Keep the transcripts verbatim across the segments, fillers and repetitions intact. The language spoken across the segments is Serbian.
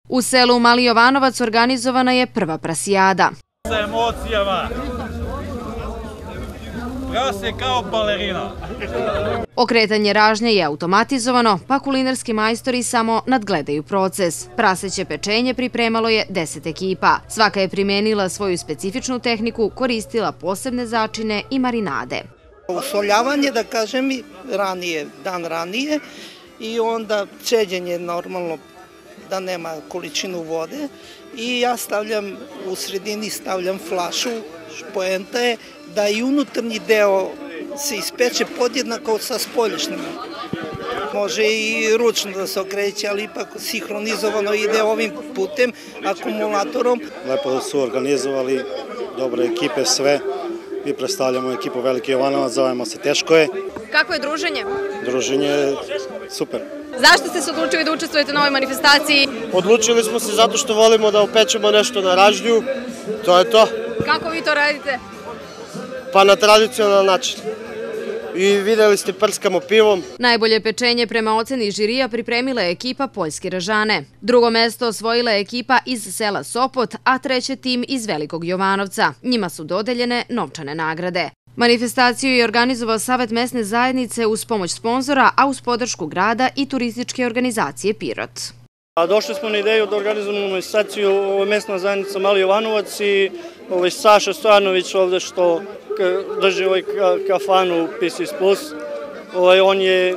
U selu Mali Jovanovac organizovana je prva prasijada. Sa emocijama. Prase kao balerina. Okretanje ražnje je automatizovano, pa kulinarski majstori samo nadgledaju proces. Praseće pečenje pripremalo je deset ekipa. Svaka je primenila svoju specifičnu tehniku, koristila posebne začine i marinade. Usoljavanje, da kažem, ranije, dan ranije i onda ceđenje normalno da nema količinu vode i ja stavljam, u sredini stavljam flašu, poenta je da i unutarnji deo se ispeče podjednako sa spoljašnjim. Može i ručno da se okreće, ali ipak sinhronizovano ide ovim putem, akumulatorom. Lepo da su organizovali, dobre ekipe sve. Mi predstavljamo ekipu Veliki Jovanovac, zovemo se Teško je. Kako je druženje? Druženje je super. Zašto ste se odlučili da učestvujete na ovoj manifestaciji? Odlučili smo se zato što volimo da opečemo nešto na ražnju, to je to. Kako vi to radite? Pa na tradicionalan način. I videli ste, prskamo pivom. Najbolje pečenje prema oceni žirija pripremila je ekipa Poljske Ražane. Drugo mesto osvojila je ekipa iz sela Sopot, a treće tim iz Velikog Jovanovca. Njima su dodeljene novčane nagrade. Manifestaciju je organizovao Savet mesne zajednice uz pomoć sponzora, a uz podršku grada i turističke organizacije Pirot. Došli smo na ideju da organizujemo manifestaciju, ovo je mesna zajednica Mali Jovanovac i Saša Stojanović ovde što drži ovaj kafanu P C S plus. On je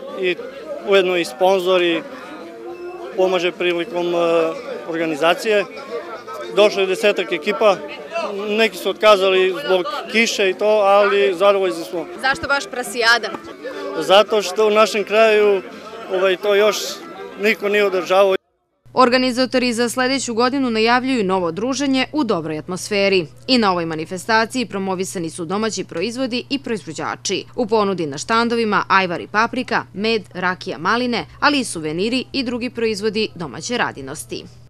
ujedno i sponzor i pomaže prilikom organizacije. Došlo je desetak ekipa, neki su otkazali zbog kiše i to, ali zadovoljni smo. Zašto baš prasijada? Zato što u našem kraju to još niko nije održavao. Organizatori za sledeću godinu najavljuju novo druženje u dobroj atmosferi. I na ovoj manifestaciji promovisani su domaći proizvodi i proizvođači. U ponudi na štandovima ajvar i paprika, med, rakija, maline, ali i suveniri i drugi proizvodi domaće radinosti.